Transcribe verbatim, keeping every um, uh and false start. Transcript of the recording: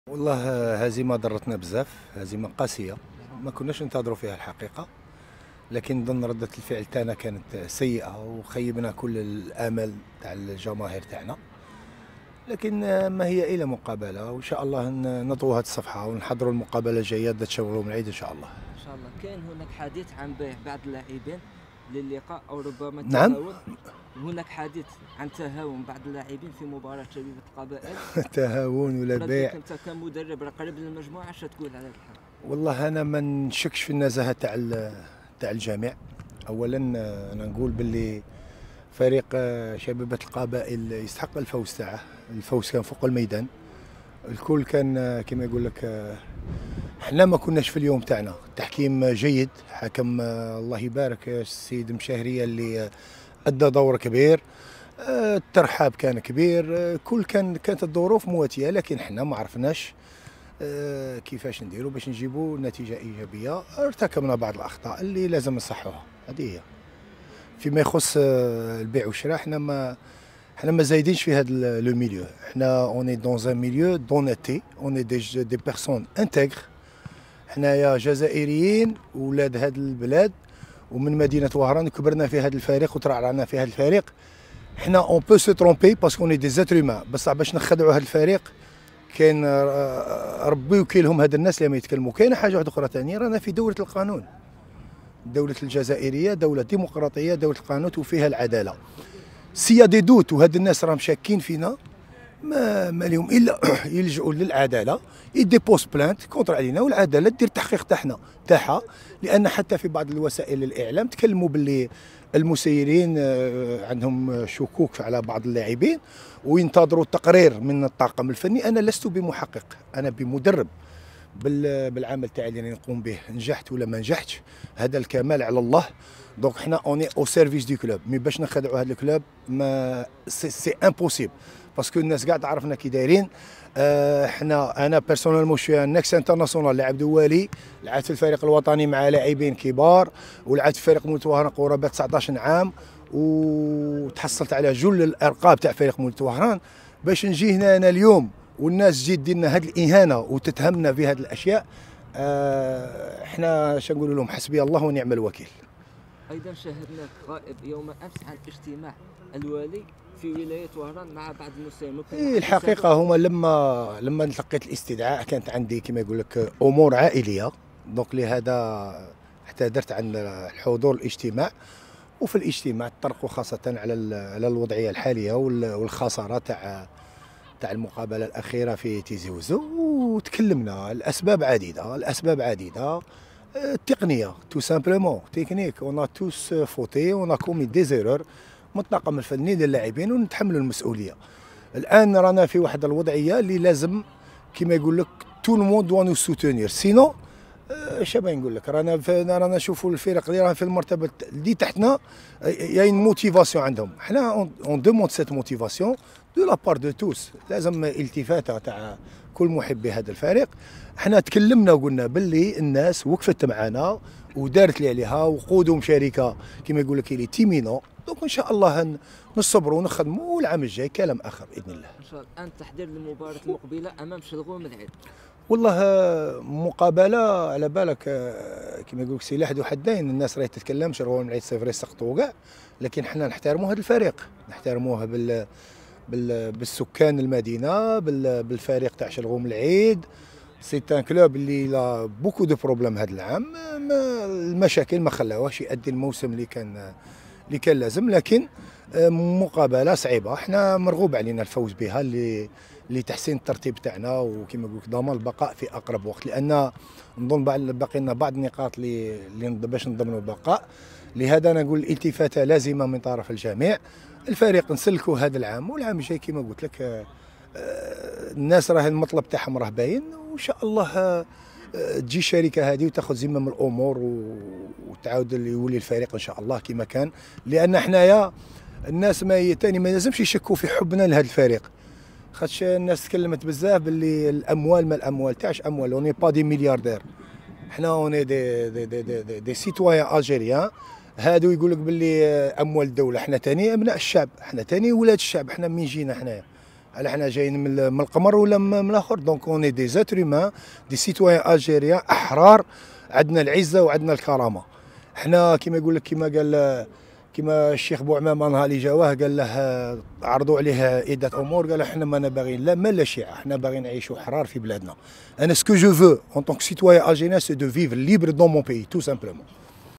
والله هزيمة ضرتنا بزاف، هزيمة قاسية ما كناش ننتظروا فيها الحقيقة. لكن نظن ردة الفعل تاعنا كانت سيئة وخيبنا كل الآمال تاع الجماهير تاعنا. لكن ما هي إلى مقابلة، وإن شاء الله نطوي هذه الصفحة ونحضروا المقابلة الجاية تشاوروا من العيد إن شاء الله. إن شاء الله. كاين هناك حديث عن بيع بعض اللاعبين للقاء أو ربما نعم. التهاون. هناك حديث عن تهاون بعض اللاعبين في مباراة شبيبة القبائل. تهاون ولا بيع؟ أنت كمدرب قريب للمجموعة اش تقول على هذا الحال؟ والله أنا ما نشكش في النزاهة تاع تاع الجميع. أولا أنا نقول باللي فريق شبيبة القبائل يستحق الفوز تاعه، الفوز كان فوق الميدان، الكل كان كما يقول لك. احنا ما كناش في اليوم تاعنا، التحكيم جيد، حكم الله يبارك السيد مشاهرية اللي ادى دور كبير، الترحاب كان كبير، كل كان كانت الظروف مواتيه، لكن احنا ما عرفناش كيفاش نديروا باش نجيبوا نتيجه ايجابيه. ارتكبنا بعض الاخطاء اللي لازم نصحوها، هذه هي. فيما يخص البيع والشراء احنا ما احنا ما زايدينش في هذا لو ميليو، احنا اوني دون ان ميليو دونيتي، اوني دي دي بيرسون انتغر. حنايا جزائريين ولاد هذا البلاد ومن مدينه وهران، كبرنا في هذا الفريق وترعرعنا في هذا الفريق. حنا اون بو سو ترومبي باسكو اوني دي زاتر هيومان، بصح باش نخدعوا هذا الفريق كاين ربي وكيلهم هاد الناس اللي ما يتكلموا. كاينه حاجه واحده اخرى ثانيه، رانا في دوله القانون، الدوله الجزائريه دوله ديمقراطيه، دوله القانون وفيها العداله. سي دي دوت وهاد الناس راهم شاكين فينا، ما ما لهم الا يلجؤوا للعداله، يديبوز بلانت كونتر علينا، والعداله دير التحقيق تاعنا تاعها. لان حتى في بعض الوسائل الاعلام تكلموا باللي المسيرين عندهم شكوك على بعض اللاعبين وينتظروا تقرير من الطاقم الفني. انا لست بمحقق، انا بمدرب بالعمل تاعي اللي نقوم به، نجحت ولا ما نجحتش هذا الكمال على الله. دونك حنا اوني او سيرفيس دو كلوب، مي باش نخدعوا هذا الكلوب ما سي, سي امبوسيبل، باسكو الناس كاع تعرفنا كي دايرين. أه حنا انا بيرسونيلمون شويه نكس انترناسيونال، لاعب دولي، لعبت في الفريق الوطني مع لاعبين كبار، ولعبت في فريق مولود وهران قرابه تسعطاش عام، وتحصلت على جل الارقام تاع فريق مولود وهران. باش نجي هنا أنا اليوم والناس تجي دير لنا هذه الاهانه وتتهمنا في هذه الاشياء، أه احنا اش نقول لهم؟ حسبي الله ونعم الوكيل. ايضا شاهدناك غائب يوم امس عن اجتماع الوالي في ولايه وهران مع بعض المساهمين. إيه الحقيقه هما لما لما تلقيت الاستدعاء كانت عندي كما يقول لك امور عائليه، دونك لهذا اعتذرت عن الحضور الاجتماع. وفي الاجتماع تطرقوا خاصه على على الوضعيه الحاليه والخساره تاع تاع المقابله الاخيره في تيزي وزو، وتكلمنا. الاسباب عديده، الاسباب عديده التقنيه، تو سامبلومون تكنيك، اون توس فوتي، اون كومي دي زيرور من الطاقم الفني للاعبين ونتحملوا المسؤوليه. الان رانا في واحد الوضعيه اللي لازم كما يقول لك تو الموند دو نو سوتونير، سينو اش باغي نقول لك، رانا رانا نشوفوا الفرق اللي رانا في المرتبه اللي تحتنا يا اون موتيفاسيون عندهم. حنا اون دوموند سيت موتيفاسيون دو لا بار دو توس، لازم التفاته تاع كل محبي هذا الفريق. حنا تكلمنا وقلنا باللي الناس وقفت معنا ودارت اللي عليها، وقودهم شركه كما يقول لك اللي تيمينو. دونك ان شاء الله نصبروا ونخدموا، والعام الجاي كلام اخر باذن الله. ان شاء الله. الان تحضير للمباراه المقبله امام شلغوم العيد. والله مقابله على بالك كما يقول لك سلاح ذو حدين، الناس راهي تتكلم شلغوم العيد سيفري سقطوا كاع، لكن حنا نحترموا هذا الفريق، نحترموه بال بالسكان المدينه، بالفريق تاع شلغوم العيد. سي ان كلوب اللي لا بوكو دو بروبليم هذا العام، ما المشاكل ما خلاوهش يؤدي الموسم اللي كان اللي كان لازم، لكن مقابله صعيبه احنا مرغوب علينا الفوز بها لتحسين الترتيب تاعنا، وكما نقول لك ضمان البقاء في اقرب وقت. لان نظن باقي لنا بعض النقاط اللي باش نضمنوا البقاء. لهذا نقول الالتفاته لازمه من طرف الجميع. الفريق نسلكوا هذا العام، والعام الجاي كما قلت لك الناس راه المطلب تاعهم راه باين، وان شاء الله تجي الشركه هذه وتاخذ زمام الامور وتعاود يولي الفريق ان شاء الله كما كان. لان حنايا الناس ما ثاني ما لازمش يشكوا في حبنا لهذا الفريق، خاطش الناس تكلمت بزاف باللي الاموال ما الاموال تاعش اموال، اوني با دي ملياردير، حنا اوني دي دي دي دي, دي, دي سيتويان الجيريان. هادو يقول لك باللي اموال الدوله، حنا ثاني ابناء الشعب، حنا ثاني ولاد الشعب، حنا من جينا حنايا على حنا جايين من من القمر ولا من الاخر. دونك اوني دي زاتر هيومان دي سيتويان الجيريان احرار، عندنا العزه وعندنا الكرامه. حنا كما يقول لك كما قال كما الشيخ بوعمامه نهار اللي جواه قال له عرضوا عليه عده امور، قال احنا ما باغيين لا ما لا شيعه، احنا باغيين نعيشوا حرار في بلادنا. انا سكو جو فو اون طونك سيتويان الجيريان سي دو فيفر ليبر دون مون بيي تو سامبلومون.